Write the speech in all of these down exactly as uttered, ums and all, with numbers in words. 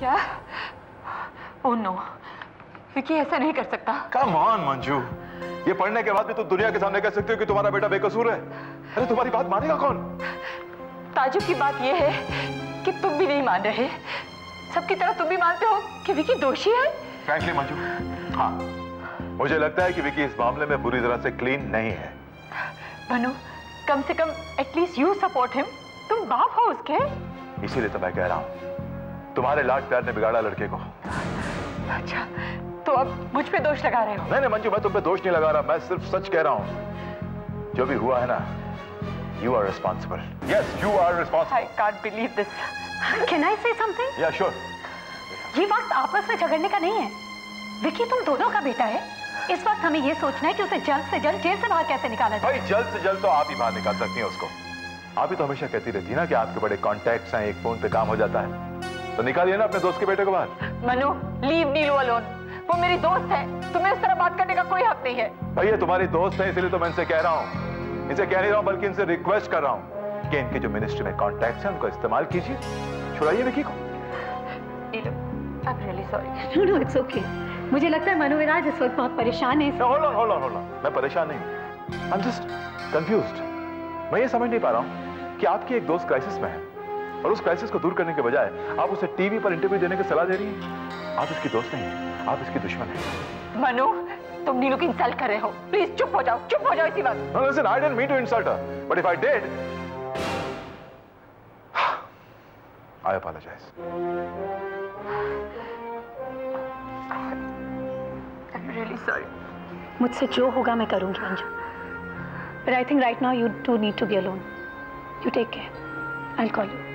क्या? Oh no, Vicky ऐसा नहीं कर सकता। कम ऑन मंजू, ये पढ़ने के बाद भी तुम दुनिया के सामने कह सकते हो कि तुम्हारा बेटा बेकसूर है? अरे तुम्हारी बात मानेगा कौन? ताजुब की बात ये है कि तुम भी नहीं मान रहे। सबकी तरह तुम भी मानते हो कि विकी दोषी है। फ्रैंकली मंजू, हाँ, मुझे लगता है कि विकी इस मामले में बुरी तरह से क्लीन नहीं है। मनु, कम से कम एटलीस्ट यू सपोर्ट हिम। तुम बाप हो उसके। इसीलिए तो मैं कह रहा हूँ, तुम्हारे लाड प्यार ने बिगाड़ा लड़के को। अच्छा, तो अब मुझ पे दोष लगा रहे हो? नहीं नहीं मंजू, मैं तुम पे दोष नहीं लगा रहा, मैं सिर्फ सच कह रहा हूँ। जो भी हुआ है ना, you are responsible. Yes, you are responsible. I can't believe this. Can I say something? Yeah, sure. ये वक्त आपस में झगड़ने का नहीं है। विकी तुम दोनों का बेटा है। इस वक्त हमें ये सोचना है कि उसे जल्द से जल्द जेल से बाहर कैसे निकाला जाए। भाई जल्द से जल्द तो आप ही बाहर निकाल सकती हैं उसको। आप ही तो हमेशा कहती रहती है ना कि आपके बड़े कॉन्टैक्ट्स हैं, एक फोन पे काम हो जाता है। तो निकालिए ना अपने दोस्त के बेटे को बाहर। Manu, leave Neelu alone. वो मेरी दोस्त है, तुम्हें इस तरह बात करने का कोई हक नहीं है। भाई ये तुम्हारी दोस्त है, इसलिए तो मैं इनसे कह रहा हूँ। इनसे कह नहीं रहा हूँ बल्कि इनसे रिक्वेस्ट कर रहा हूँ कि इनके जो मिनिस्ट्री में कॉन्टैक्ट्स हैं उनको इस्तेमाल कीजिए, छुड़ाइए विकी को। Neelu, I am really sorry. No no, it's okay. मुझे लगता है मनु विराज इस वक्त बहुत परेशान है। Hold on, hold on, hold on. मैं परेशान नहीं हूँ, आई एम जस्ट कंफ्यूज्ड। मैं ये समझ नहीं पा रहा हूँ कि आपकी एक दोस्त क्राइसिस में है और उस क्राइसिस को दूर करने के बजाय आप उसे टीवी पर इंटरव्यू देने की सलाह दे रही हैं। आप इसकी दोस्त नहीं हैं, आप इसकी दुश्मन हैं। मनु, तुम नीलू की इंसल्ट कर रहे हो। प्लीज चुप हो जाओ, चुप हो जाओ इसी बात। No, listen, I didn't mean to insult her, but if I did, I apologize. I'm really sorry. मुझसे जो होगा मैं करूंगी Manju. But I think right now you do need to be alone. You take care. I'll call you.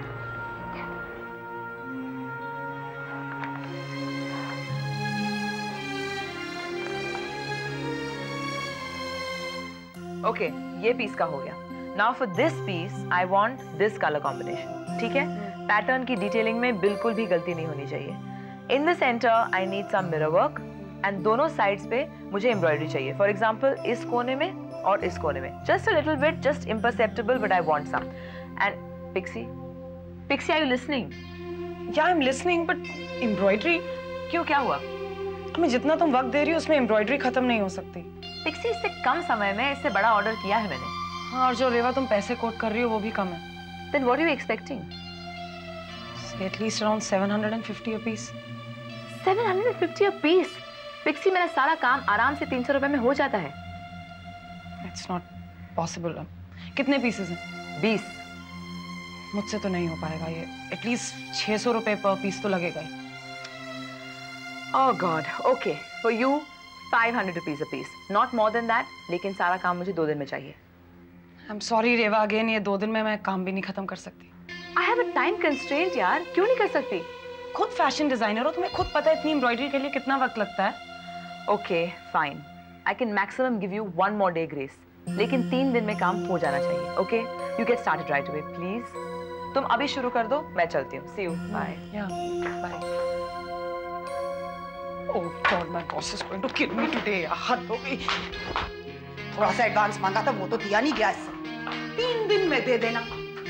Okay okay, ये piece का हो गया। Now for this piece I want this colour combination. ठीक है, पैटर्न की डिटेलिंग में बिल्कुल भी गलती नहीं होनी चाहिए। In the centre I need some mirror work and दोनों साइड्स पे मुझे एम्ब्रॉयडरी चाहिए। फॉर एग्जांपल इस कोने में और इस कोने में, just a little bit, just imperceptible, but I want some. And Pixie, Pixie are you listening? Yeah I am listening, but embroidery क्यों, क्या हुआ? तुम्हें जितना तुम वक्त दे रही हो उसमें एम्ब्रॉयडरी खत्म नहीं हो सकती। पिक्सी, इससे कम समय में इससे बड़ा ऑर्डर किया है मैंने। हाँ, और जो रेवा तुम पैसे कोट कर रही हो वो भी कम है। Then what are you expecting? At least around seven hundred fifty a piece. seven hundred fifty a piece? Pixie, मेरा सारा काम आराम से तीन सौ रुपए में हो जाता है। It's not possible. कितने पीसेस हैं? बीस। मुझसे तो नहीं हो पाएगा ये। एटलीस्ट छह सौ रुपए पर पीस तो लगेगा ही। Oh God, okay. For you, five hundred rupees a piece. Not more than that. लेकिन सारा काम मुझे दो दिन में चाहिए। I'm sorry रेवा, अगेन ये दो दिन में मैं काम भी नहीं खत्म कर सकती। I have a time constraint यार, क्यों नहीं कर सकती? खुद फैशन डिजाइनर हो, तुम्हें खुद पता है इतनी एम्ब्रॉयडरी के लिए कितना वक्त लगता है। Okay, fine. I can maximum give you one more day grace. लेकिन तीन दिन में काम हो जाना चाहिए। Okay? You get started right away, please. तुम अभी शुरू कर दो, मैं चलती हूँ। See you. Bye. Yeah. Bye. Oh God, my boss is going to kill me today. हद हो गई। थोड़ा सा एडवांस मांगा था, वो तो दिया नहीं गया इससे। तीन दिन में दे देना।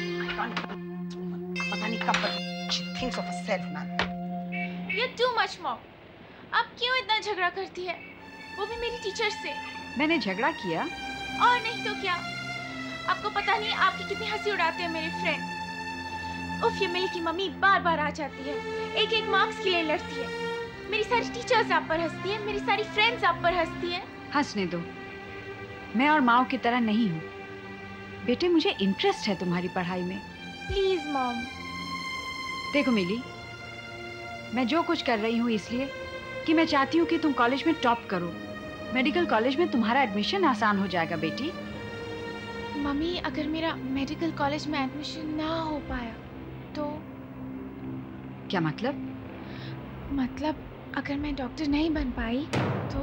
पता नहीं कब तक she thinks of herself, man. You're too much, mom. अब क्यों इतना झगड़ा करती है? वो भी मेरी टीचर से। मैंने झगड़ा किया? और नहीं तो क्या? आपको पता नहीं आपकी कितनी हंसी उड़ाते हैं मेरे फ्रेंड। उफ, ये मिल की मम्मी बार बार आ जाती है, एक एक मार्क्स के लिए लड़ती है। मेरी सारी टीचर्स आप पर हंसती है, मेरी सारी फ्रेंड्स आप पर हंसती है। हंसने दो, मैं और माओ की तरह नहीं हूँ। बेटे, मुझे इंटरेस्ट है तुम्हारी पढ़ाई में। Please mom. देखो मिली, मैं जो कुछ कर रही हूँ इसलिए कि मैं चाहती हूँ कि तुम कॉलेज में टॉप करो। मेडिकल कॉलेज में तुम्हारा एडमिशन आसान हो जाएगा बेटी। मम्मी, अगर मेरा मेडिकल कॉलेज में एडमिशन ना हो पाया तो? क्या मतलब? मतलब अगर मैं डॉक्टर नहीं बन पाई तो?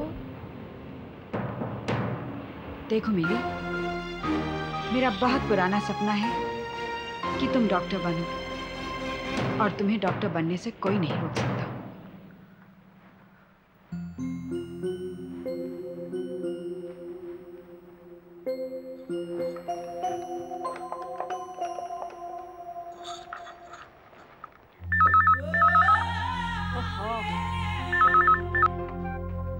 देखो मिली, मेरा बहुत पुराना सपना है कि तुम डॉक्टर बनो और तुम्हें डॉक्टर बनने से कोई नहीं रोक सकता।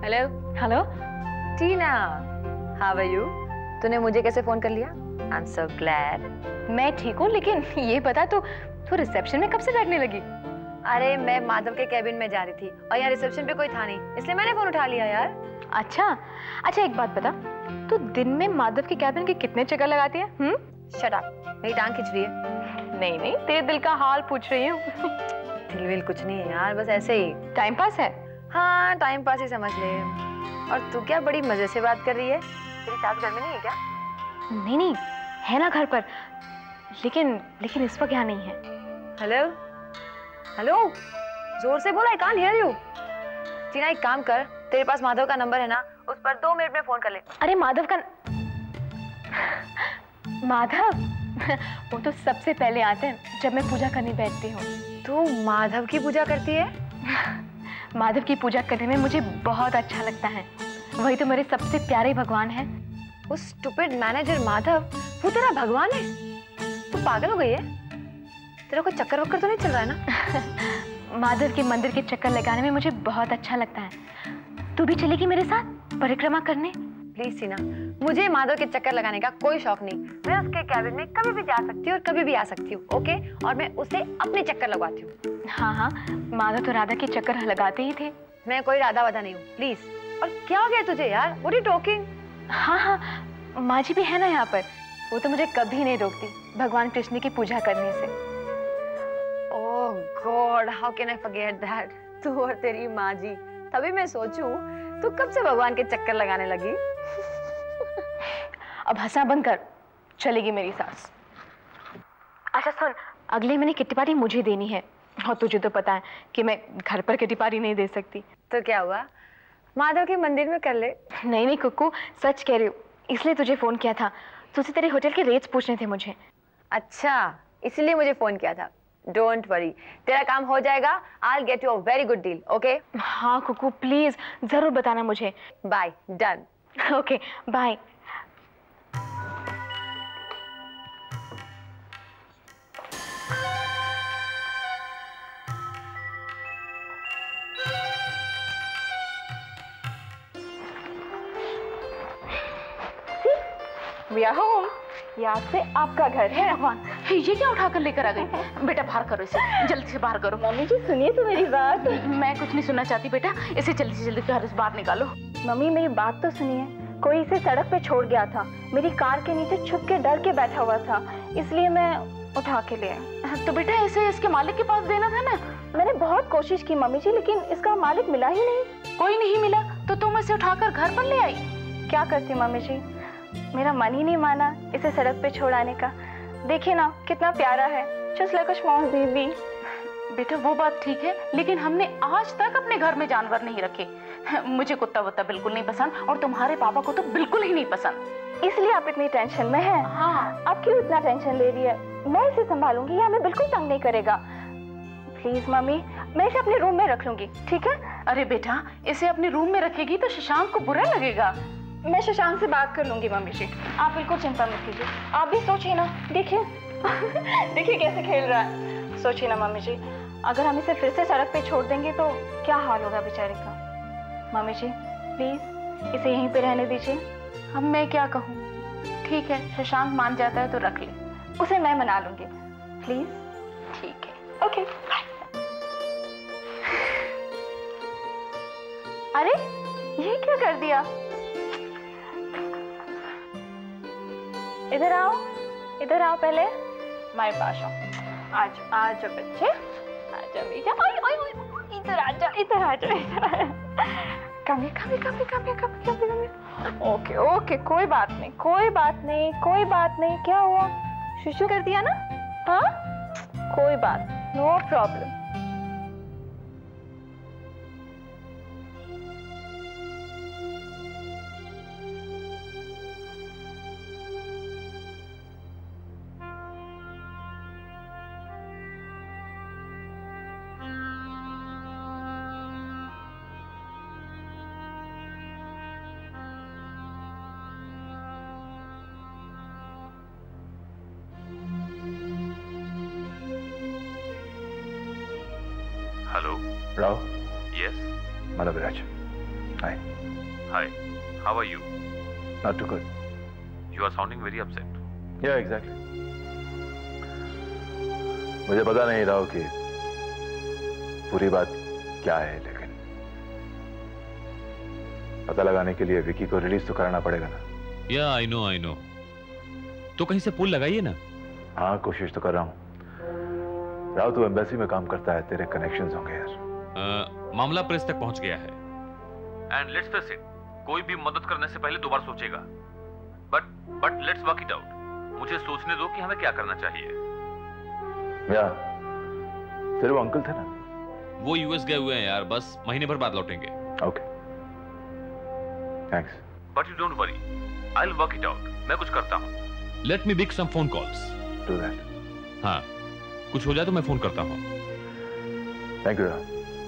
Hello hello Tina, how are you? तूने मुझे कैसे फोन कर लिया? I am so glad. मैं ठीक हूँ, लेकिन ये बता तू तू रिसेप्शन में कब से बैठने लगी? अरे मैं माधव के कैबिन में जा रही थी और यहाँ रिसेप्शन पे कोई था नहीं, इसलिए मैंने फोन उठा लिया यार। अच्छा अच्छा, एक बात बता, तू दिन में माधव के कैबिन के कितने चक्कर लगाती है? हम्म, शट अप, मेरी टांग खिंच रही है। नहीं नहीं, तेरे दिल का हाल पूछ रही हूँ। दिल विल कुछ नहीं है यार, बस ऐसे ही टाइम पास है। हाँ, टाइम पास ही समझ ले। और तू क्या बड़ी मजे से बात कर रही है? तेरी सास घर में नहीं है क्या? नहीं नहीं, है ना घर पर, लेकिन लेकिन इस वक्त यहाँ नहीं है। हेलो हेलो, जोर से बोला, I can't hear you. Tina एक काम कर, तेरे पास माधव का नंबर है ना, उस पर दो मिनट में फोन कर ले। अरे माधव का माधव वो तो सबसे पहले आते हैं जब मैं पूजा करने बैठती हूँ। तू माधव की पूजा करती है? माधव की पूजा करने में मुझे बहुत अच्छा लगता है, वही तो मेरे सबसे प्यारे भगवान हैं। वो स्टूपिड मैनेजर माधव, वो तेरा भगवान है? तू पागल हो गई है? तेरा कोई चक्कर वक्कर तो नहीं चल रहा है ना? माधव के मंदिर के चक्कर लगाने में मुझे बहुत अच्छा लगता है। तू भी चलेगी मेरे साथ परिक्रमा करने? प्लीज टीना, मुझे माधव के चक्कर लगाने का कोई शौक नहीं। मैं उसके कैबिन में कभी भी जा सकती हूँ और कभी भी आ सकती हूँ, ओके? और मैं उसे अपने चक्कर लगवाती हूँ। हाँ हाँ, माधव तो राधा के चक्कर लगाते ही थे। मैं कोई राधा वाधा नहीं हूँ, प्लीज। और क्या हो गया तुझे यार? What are you talking? हाँ हाँ, माँ जी भी है ना यहाँ पर, वो तो मुझे कभी नहीं रोकती भगवान कृष्ण की पूजा करने से। Oh God, how can I forget that? तू और तेरी माँ जी, तभी मैं सोचूं तू कब से भगवान के चक्कर लगाने लगी। अब हंसना बंद कर, चलेगी मेरी सास। अच्छा सुन, अगले महीने किट्टी पार्टी मुझे देनी है, और तुझे तो पता है कि मैं घर पर किट्टी पार्टी नहीं दे सकती। तो क्या हुआ, माधव के मंदिर में कर ले। नहीं नहीं कुक्कू, सच कह रही हूँ, इसलिए तुझे फोन किया था। तुझसे तेरे होटल के रेट्स पूछने थे मुझे। अच्छा, इसलिए मुझे फोन किया था। डोंट वरी, तेरा काम हो जाएगा। I will get you a very good deal, okay? हाँ कुक्कू, प्लीज जरूर बताना मुझे। Bye, done. Okay bye. We are home. यहाँ से आपका घर है। भगवान, ये क्या उठा कर लेकर आ गई? बेटा बाहर करो इसे, जल्दी से बाहर करो। मम्मी जी सुनिए तो मेरी बात। मैं कुछ नहीं सुनना चाहती बेटा, इसे जल्दी से जल्दी घर से बाहर निकालो। मम्मी मेरी बात तो सुनिए, कोई इसे सड़क पे छोड़ गया था, मेरी कार के नीचे छुप के डर के बैठा हुआ था, इसलिए मैं उठा के ले आई। तो बेटा इसे इसके मालिक के पास देना था ना। मैंने बहुत कोशिश की मम्मी जी, लेकिन इसका मालिक मिला ही नहीं। कोई नहीं मिला तो तुम इसे उठाकर घर पर ले आई? क्या करती मम्मी जी, मेरा मन ही नहीं माना इसे सड़क पे छोड़ाने का। देखिए ना कितना प्यारा है, just like a small baby. बेटा वो बात ठीक है, लेकिन हमने आज तक अपने घर में जानवर नहीं रखे। मुझे कुत्ता वुत्ता बिल्कुल नहीं पसंद, और तुम्हारे पापा को तो बिल्कुल ही नहीं पसंद। इसलिए आप इतनी टेंशन में हैं? हाँ। आप क्यों इतना टेंशन ले रही है? मैं इसे संभालूंगी, ये हमें बिल्कुल तंग नहीं करेगा। प्लीज मम्मी, मैं इसे अपने रूम में रख लूंगी, ठीक है? अरे बेटा, इसे अपने रूम में रखेगी तो शशांक को बुरा लगेगा। मैं शशांक से बात कर लूंगी मम्मी जी, आप बिल्कुल चिंता मत कीजिए। आप भी सोचिए ना, देखिए देखिए कैसे खेल रहा है। सोचिए ना मम्मी जी, अगर हम इसे फिर से सड़क पे छोड़ देंगे तो क्या हाल होगा बेचारे का। मम्मी जी प्लीज इसे यहीं पे रहने दीजिए। अब मैं क्या कहूँ? ठीक है, शशांक मान जाता है तो रख ले। उसे मैं मना लूंगी, प्लीज। ठीक है, ओके बाय। अरे ये क्या कर दिया? इधर आओ, इधर आओ, पहले हमारे पास आओ। आज आज बच्चे, आजा बेटा, ओए ओए ओए, इधर आजा, इधर आजा, इधर आजा। कम कम कम कम कम कम। ओके ओके, कोई बात नहीं, कोई बात नहीं, कोई बात नहीं। क्या हुआ, शुशु कर दिया ना? हाँ कोई बात, no problem. Hello Rao. Yes Madhav Viraj, Hi. Hi. How are you? Not too good. You are sounding very upset. Yeah, exactly. मुझे पता नहीं रहा कि पूरी बात क्या है, लेकिन पता लगाने के लिए विकी को रिलीज तो कराना पड़ेगा ना। Yeah, I know, I know. तो कहीं से पुल लगाइए ना। हाँ, कोशिश तो कर रहा हूँ। राव, तू एम्बेसी में काम करता है, तेरे कनेक्शंस होंगे यार। uh, मामला प्रेस तक पहुंच गया है। एंड लेट्स फेस इट, कोई भी मदद करने से पहले दो बार सोचेगा। But but let's work it out. मुझे सोचने दो कि हमें क्या करना चाहिए। या, तेरे वो अंकल थे ना? वो यूएस गए हुए हैं यार, बस महीने भर बाद लौटेंगे। Okay, thanks. But you don't worry, I will work it out. मैं कुछ करता हूँ। Let me make some phone calls. Do that. हाँ, कुछ हो जाए तो मैं फोन करता हूँ। Thank you Rao.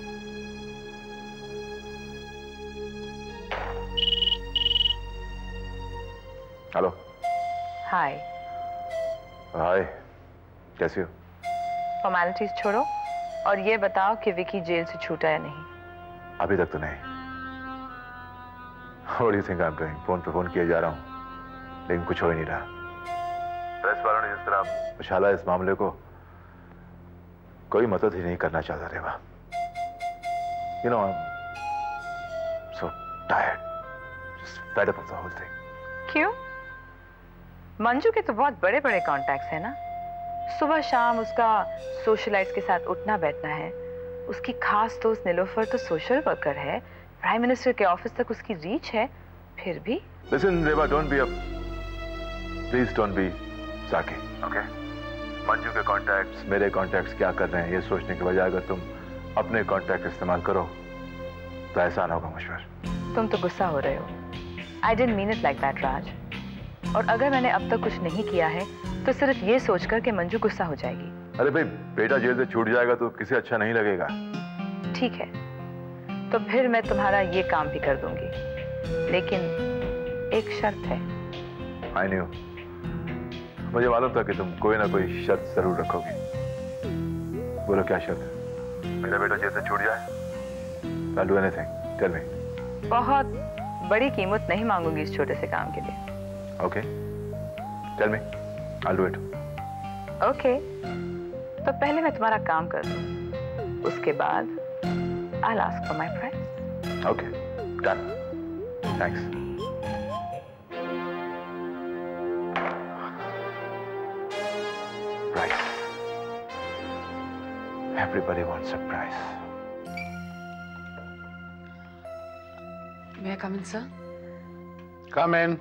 Hello. Hi. Hi, कैसी हो? फॉर्मेलिटीज छोड़ो और ये बताओ कि विकी जेल से छूटा या नहीं। अभी तक तो नहीं। What do you think I'm doing? Phone पे फोन किए जा रहा हूँ, लेकिन कुछ हो ही नहीं रहा। प्रेस वालों ने जिस तरह उछाला इस मामले को, कोई मदद ही नहीं करना चाहता रेवा। You know, I'm so tired, just fed up of the whole thing. क्यों? मंजू के तो बहुत बड़े बड़े कॉन्टैक्ट्स हैं ना। सुबह शाम उसका सोशलाइट्स के साथ उठना बैठना है। उसकी खास दोस्त नीलोफर तो सोशल वर्कर है। प्राइम मिनिस्टर के ऑफिस तक उसकी रीच है। फिर भी Listen, Rewa, don't be a please don't be साकी, okay? मंजू के कॉन्टैक्ट्स, मेरे कॉन्टैक्ट्स क्या कर रहे हैं, ये सोचने के बजाय अगर तुम अपने कॉन्टैक्ट इस्तेमाल करो तो एहसान होगा मुझ पर। तुम तो गुस्सा हो रहे हो। I didn't mean it like that Raj. और अगर मैंने अब तक कुछ नहीं किया है तो सिर्फ ये सोचकर कि मंजू गुस्सा हो जाएगी। अरे भाई, बेटा जेल से छूट जाएगा तो किसे अच्छा नहीं लगेगा। ठीक है, तो फिर मैं तुम्हारा ये काम भी कर दूंगी, लेकिन एक शर्त है। I knew. मुझे मालूम था कि तुम कोई ना कोई शर्त जरूर रखोगी। बोलो, क्या शर्त है? मेरा बेटा जेल से छूट जाए, I'll do anything. Tell me. बहुत बड़ी कीमत नहीं मांगूंगी इस छोटे से काम के लिए। Okay. Tell me. I'll do it. Okay. तो पहले मैं तुम्हारा काम कर दूं, उसके बाद I'll ask for my price. Okay. Done. Thanks. Price. Everybody wants a price. May I come in, sir? Come in.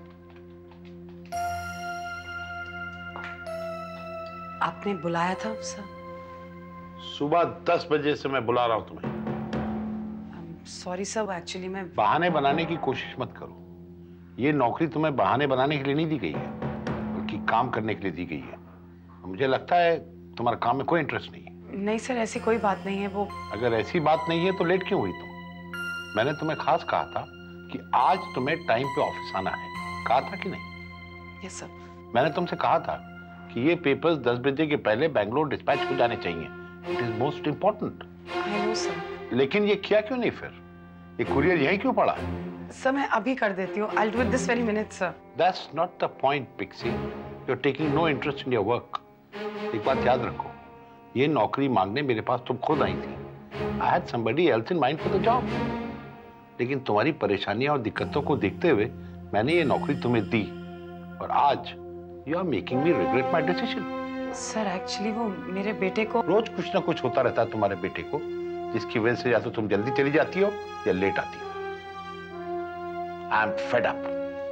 आपने बुलाया था सर? सुबह दस बजे से मैं बुला रहा हूं तुम्हें। सॉरी सर, एक्चुअली मैं बहाने बनाने की कोशिश मत करो। ये नौकरी तुम्हें बहाने बनाने के लिए नहीं दी गई है, बल्कि काम करने के लिए दी गई है। मुझे लगता है तुम्हारा काम में कोई इंटरेस्ट नहीं है। नहीं सर, ऐसी कोई बात नहीं है। वो अगर ऐसी बात नहीं है तो लेट क्यों हुई तुम? मैंने तुम्हें खास कहा था कि आज तुम्हें टाइम पे ऑफिस आना है, कहा था कि नहीं? Yes sir. मैंने तुमसे कहा था कि ये पेपर्स दस बजे के पहले बैंगलोर डिस्पैच हो जाने चाहिए। It is most important. I know sir. लेकिन ये किया क्यों नहीं फिर? ये कुरियर यहीं क्यों पड़ा? सर मैं अभी कर देती हूँ। I'll do it this very minute, sir. That's not the point, Pixie. You're taking no interest in your work. एक बात याद रखो, ये नौकरी मांगने मेरे पास तुम खुद आई थी। I had somebody else in mind for the job. लेकिन तुम्हारी परेशानियां और दिक्कतों को देखते हुए मैंने ये नौकरी तुम्हें दी, और आज you are making me regret my decision. Sir actually वो मेरे बेटे को रोज कुछ ना कुछ होता रहता है तुम्हारे बेटे को, जिसकी वजह से या तो तुम जल्दी चली जाती हो या लेट आती हो। I am fed up.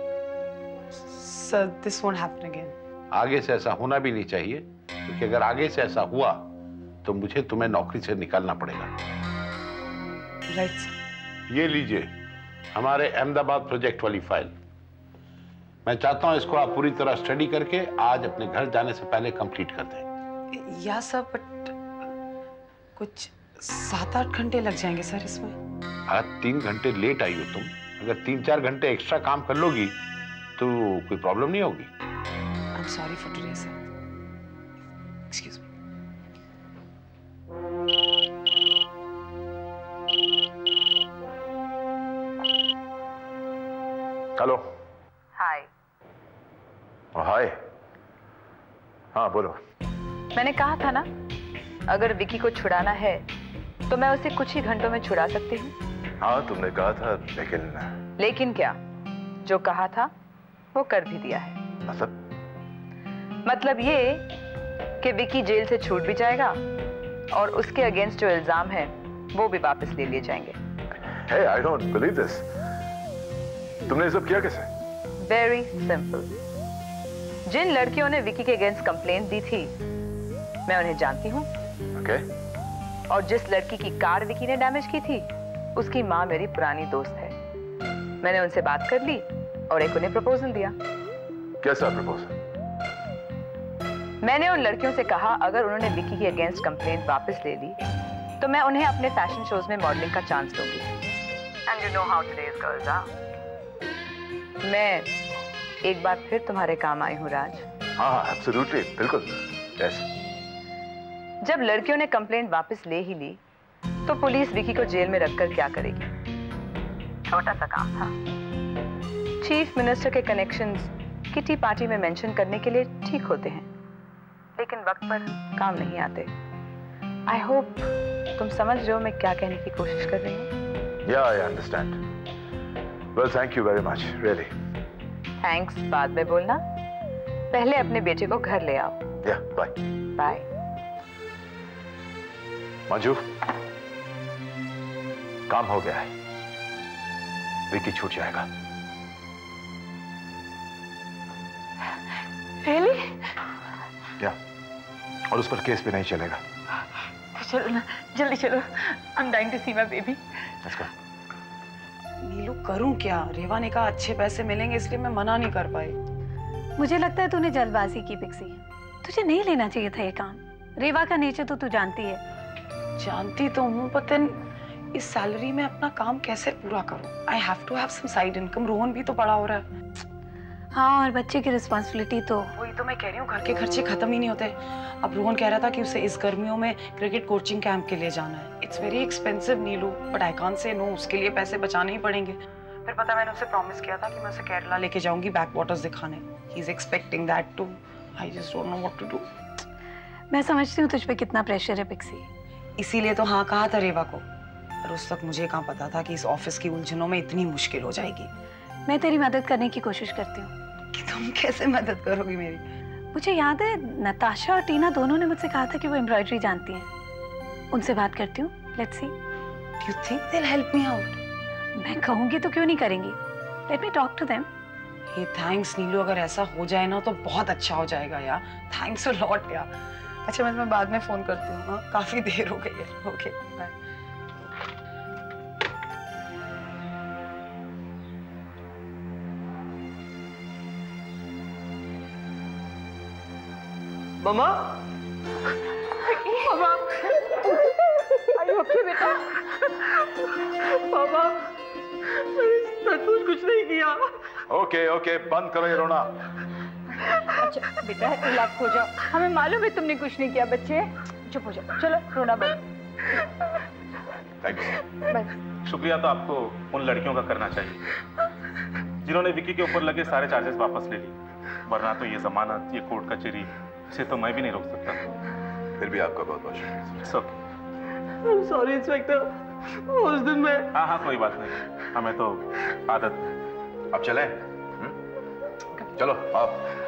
Sir, this won't happen again. आगे से ऐसा होना भी नहीं चाहिए, क्योंकि अगर आगे से ऐसा हुआ तो मुझे तुम्हें नौकरी से निकालना पड़ेगा। Right, sir. ये लीजिए हमारे अहमदाबाद प्रोजेक्ट वाली फाइल। मैं चाहता हूं इसको आप पूरी तरह स्टडी करके आज अपने घर जाने से पहले कंप्लीट कर दें। या सर, बट कुछ सात आठ घंटे लग जाएंगे सर इसमें। आज तीन घंटे लेट आई हो तुम, अगर तीन चार घंटे एक्स्ट्रा काम कर लोगी तो कोई प्रॉब्लम नहीं होगी। I'm sorry for today, sir. Excuse me. Hello. Hi. Hi. हाँ बोलो। मैंने कहा था ना, अगर विकी को छुड़ाना है तो मैं उसे कुछ ही घंटों में छुड़ा सकती हूँ। हाँ तुमने कहा था, लेकिन लेकिन क्या? जो कहा था वो कर भी दिया है। मतलब? मतलब ये कि विकी जेल से छूट भी जाएगा और उसके अगेंस्ट जो इल्जाम है वो भी वापस ले लिए जाएंगे। Hey, I don't believe this. तुमने ये सब किया कैसे? Very simple. जिन लड़कियों ने विकी के अगेंस्ट कंप्लेंट दी थी मैं उन्हें जानती हूँ। Okay. और जिस लड़की की कार विकी ने डैमेज की थी उसकी माँ मेरी पुरानी दोस्त है। मैंने उनसे बात कर ली और एक उन्हें प्रपोजल दिया। कैसा प्रपोजल? मैंने उन लड़कियों से कहा अगर उन्होंने विकी के अगेंस्ट कंप्लेंट वापस ले ली तो मैं उन्हें अपने फैशन शोज में मॉडलिंग का चांस दूंगी। And you know how today's girls are. मैं एक बार फिर तुम्हारे काम आई हूँ राज। हाँ एब्सोल्युटली, बिल्कुल। यस। जब लड़कियों ने कंप्लेंट वापस ले ही ली तो पुलिस विकी को जेल में रखकर क्या करेगी? छोटा सा काम था। चीफ मिनिस्टर के कनेक्शंस किटी पार्टी में मेंशन करने के लिए ठीक होते हैं लेकिन वक्त पर काम नहीं आते। आई होप तुम समझ रहे हो मैं क्या कहने की कोशिश कर रही हूँ। Yeah I understand. Well thank you very much, really. Thanks बाद में बोलना, पहले अपने बेटे को घर ले आओ। या बाय। बाय। मंजू, काम हो गया है, विकी छूट जाएगा। Really? या, और उस पर केस भी नहीं चलेगा। चलो ना, जल्दी चलो। I'm dying to see my baby. Let's go. नीलू करूं क्या? रेवा ने कहा अच्छे पैसे मिलेंगे इसलिए मैं मना नहीं कर पाई। मुझे लगता है तूने जल्दबाजी की पिक्सी। तुझे नहीं लेना चाहिए था ये काम। रेवा का नेचर तो तू जानती है। जानती तो हूँ, पर इस सैलरी में अपना काम कैसे पूरा करूं? I have to have some side income. Rohan भी तो बड़ा हो रहा है। हाँ, और बच्चे की रिस्पॉन्सिबिलिटी तो वही तो मैं कह रही हूँ, घर के खर्चे खत्म ही नहीं होते। अब रोहन कह रहा था कि उसे इस गर्मियों में क्रिकेट कोचिंग कैंप के लिए जाना है। It's very expensive Neelu, but I can't say no. उसके लिए पैसे बचाने ही पड़ेंगे। फिर पता मैंने उसे प्रॉमिस किया था कि मैं उसे केरला लेके जाऊंगी बैक वाटर्स दिखाने। He is expecting that too. I just don't know what to do. मैं समझती हूँ तुझ पे कितना प्रेशर है पिक्सी। इसीलिए तो हाँ कहा था रेवा को, पर उस तक मुझे कहाँ पता था कि इस ऑफिस की उलझनों में इतनी मुश्किल हो जाएगी। मैं तेरी मदद करने की कोशिश करती हूँ। कि तुम कैसे मदद करोगी मेरी? मुझे याद है नताशा और टीना दोनों ने मुझसे कहा था कि वो एम्ब्रॉयडरी जानती हैं। उनसे बात करती हूँ। Let's see. Do you think they will help me out? मैं कहूँगी तो क्यों नहीं करेंगी। Let me talk to them. Yeah thanks Neelu, अगर ऐसा हो जाए ना तो बहुत अच्छा हो जाएगा यार। थैंक्स अ लॉट यार। अच्छा मैं तुम्हें बाद में फोन करती हूँ। हाँ, काफी देर हो गई है। Okay bye. मम्मा, मम्मा, are you okay बेटा? पापा, मैंने सचमुच कुछ नहीं किया। ओके ओके, बंद करो ये रोना। अच्छा बेटा रिलैक्स हो जाओ। हमें मालूम है तुमने कुछ नहीं किया। बच्चे चुप हो जाओ। चलो रोना बंद। थैंक्स। शुक्रिया तो आपको उन लड़कियों का करना चाहिए जिन्होंने विकी के ऊपर लगे सारे चार्जेस वापस ले लिए, वरना तो ये जमानत, ये कोर्ट कचहरी, इसे तो मैं भी नहीं रोक सकता। फिर भी आपका बहुत बहुत शुक्रिया। सब सॉरी इंस्पेक्टर, उस दिन मैं हाँ हाँ कोई बात नहीं, हमें तो आदत। अब चलें? चलो आप।